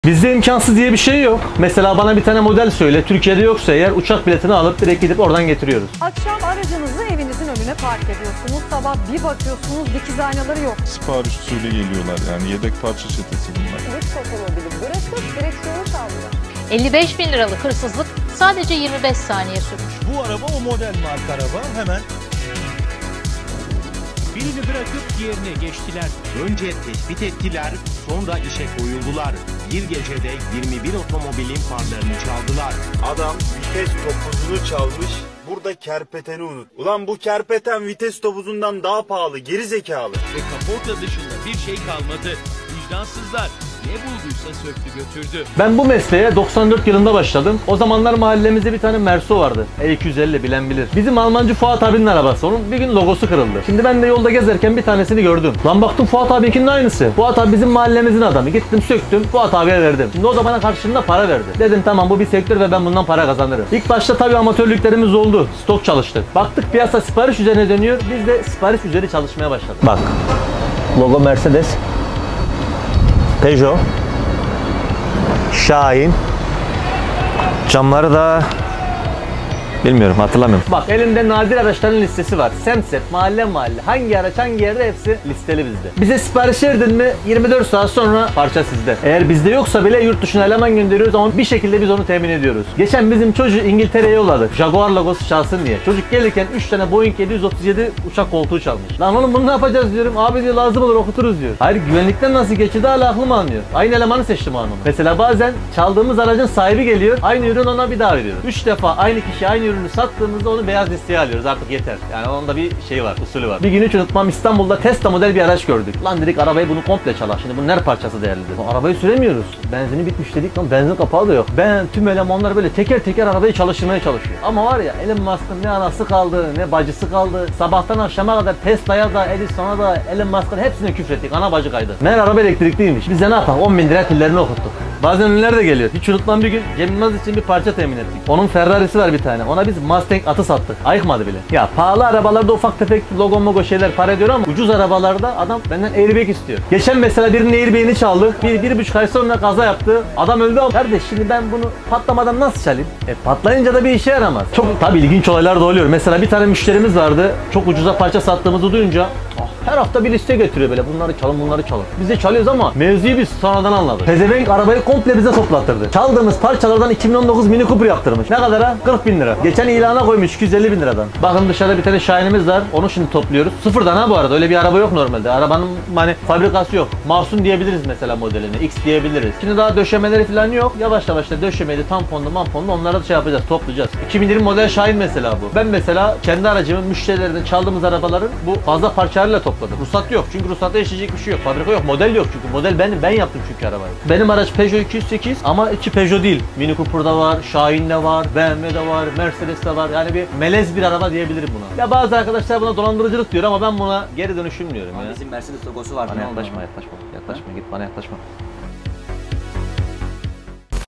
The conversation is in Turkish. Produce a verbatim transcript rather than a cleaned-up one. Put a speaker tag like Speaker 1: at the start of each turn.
Speaker 1: Bizde imkansız diye bir şey yok. Mesela bana bir tane model söyle, Türkiye'de yoksa eğer uçak biletini alıp direkt gidip oradan getiriyoruz.
Speaker 2: Akşam aracınızı evinizin önüne park ediyorsunuz. Sabah bir bakıyorsunuz dikiz aynaları yok.
Speaker 3: Sipariş usulü geliyorlar, yani yedek parça çetesi bunlar.
Speaker 2: Lüks otomobili bırakıp direksiyonu çalıyor.
Speaker 4: elli beş bin liralık hırsızlık sadece yirmi beş saniye sürmüş.
Speaker 5: Bu araba o model marka araba, hemen birini bırakıp diğerine geçtiler.
Speaker 6: Önce tespit ettiler, sonra işe koyuldular. Bir gecede yirmi bir otomobilin farlarını çaldılar.
Speaker 7: Adam vites topuzunu çalmış, burada kerpeteni unut. Ulan bu kerpeten vites topuzundan daha pahalı, geri zekalı.
Speaker 5: Ve kaporta dışında bir şey kalmadı. Vicdansızlar ne bulduysa söktü götürdü.
Speaker 1: Ben bu mesleğe doksan dört yılında başladım. O zamanlar mahallemizde bir tane Merso vardı. E iki yüz elli bilen bilir. Bizim Almancı Fuat abinin arabası. Onun bir gün logosu kırıldı. Şimdi ben de yolda gezerken bir tanesini gördüm. Lan baktım Fuat abikinin aynısı. Fuat abi bizim mahallemizin adamı. Gittim söktüm. Fuat abiye verdim. Şimdi o da bana karşılığında para verdi. Dedim tamam bu bir sektör ve ben bundan para kazanırım. İlk başta tabii amatörlüklerimiz oldu. Stok çalıştık. Baktık piyasa sipariş üzerine dönüyor. Biz de sipariş üzeri çalışmaya başladık. Bak. Logo Mercedes. Peugeot. Şahin. Camları da bilmiyorum, hatırlamıyorum. Bak elimde nadir araçların listesi var. Semsep, mahalle mahalle. Hangi araç hangi yerde hepsi listeli bizde. Bize sipariş verdin mi yirmi dört saat sonra parça sizde. Eğer bizde yoksa bile yurt dışına eleman gönderiyoruz ama bir şekilde biz onu temin ediyoruz. Geçen bizim çocuğu İngiltere'ye yolladık. Jaguar logosu çalsın diye. Çocuk gelirken üç tane Boeing yedi yüz otuz yedi uçak koltuğu çalmış. Lan oğlum bunu ne yapacağız diyorum. Abi diyor lazım olur okuturuz diyor. Hayır güvenlikten nasıl geçirdi hala aklım almıyor. Aynı elemanı seçtim anımı. Mesela bazen çaldığımız aracın sahibi geliyor. Aynı ürün ona bir daha veriyoruz. üç defa aynı kişi aynı ürünü sattığımızda onu beyaz listeye alıyoruz. Artık yeter. Yani onda bir şey var, usulü var. Bir gün hiç unutmam, İstanbul'da Tesla model bir araç gördük. Lan dedik arabayı bunu komple çalar. Şimdi bunun her parçası değerlidir. Arabayı süremiyoruz. Benzini bitmiş dedik lan, benzin kapağı da yok. Ben tüm elemanlar böyle teker teker arabayı çalıştırmaya çalışıyor. Ama var ya Elon Musk'ın ne anası kaldı ne bacısı kaldı. Sabahtan akşama kadar Tesla'ya da Edison'a da Elon Musk'ın hepsine küfrettik. Ana bacı kaydı. Meğer araba elektrikliymiş. Biz de ne yapalım? on bin lira pillerini okuttuk. Bazen ünlüler de geliyor. Hiç unutmam bir gün Cem Yılmaz için bir parça temin ettik. Onun Ferrari'si var bir tane. Ona biz Mustang atı sattık. Ayıkmadı bile. Ya pahalı arabalarda ufak tefek logo mogo şeyler para ediyor ama ucuz arabalarda adam benden airbag istiyor. Geçen mesela birinin airbag'ini çaldı. Bir, bir buçuk ay sonra kaza yaptı. Adam öldü ama kardeş şimdi ben bunu patlamadan nasıl çalayım? E patlayınca da bir işe yaramaz. Çok tabii ilginç olaylar da oluyor. Mesela bir tane müşterimiz vardı. Çok ucuza parça sattığımızı duyunca her hafta bir liste getiriyor böyle. Bunları çalın, bunları çalın. Biz de çalıyoruz ama mevzuyu biz sonradan anladık. Pezevenk arabayı komple bize toplattırdı. Çaldığımız parçalardan iki bin on dokuz Mini Cooper yaptırmış. Ne kadara? kırk bin lira. Geçen ilana koymuş iki yüz elli bin liradan. Bakın dışarıda bir tane Şahin'imiz var. Onu şimdi topluyoruz. Sıfırdan ha bu arada. Öyle bir araba yok normalde. Arabanın hani fabrikası yok. Mahsun diyebiliriz mesela modeline. X diyebiliriz. Şimdi daha döşemeleri falan yok. Yavaş yavaş da döşemeli, tamponlu, mamponlu onları da şey yapacağız, toplayacağız. iki bin yirmi model Şahin mesela bu. Ben mesela kendi aracımın müşterilerinden çaldığımız arabaların bu fazla parçalarıyla topladım. Ruhsat yok. Çünkü ruhsatta yaşayacak bir şey yok. Fabrika yok. Model yok çünkü. Model ben ben yaptım çünkü arabayı. Benim araç Peugeot iki yüz sekiz ama iki Peugeot değil. Mini Cooper'da var, Şahin'de var, B M W'de var, Mercedes'te var. Yani bir melez bir araba diyebilirim buna. Ya bazı arkadaşlar buna dolandırıcılık diyor ama ben buna geri dönüşüm diyorum ya.
Speaker 8: Bizim Mercedes logosu var.
Speaker 1: Bana yaklaşma, yaklaşma. Yaklaşma, git bana yaklaşma.